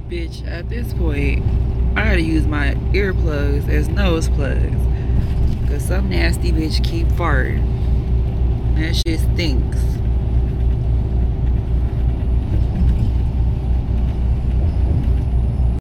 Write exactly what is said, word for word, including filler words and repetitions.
Bitch, at this point, I gotta use my earplugs as nose plugs. Cause some nasty bitch keep farting. That shit stinks.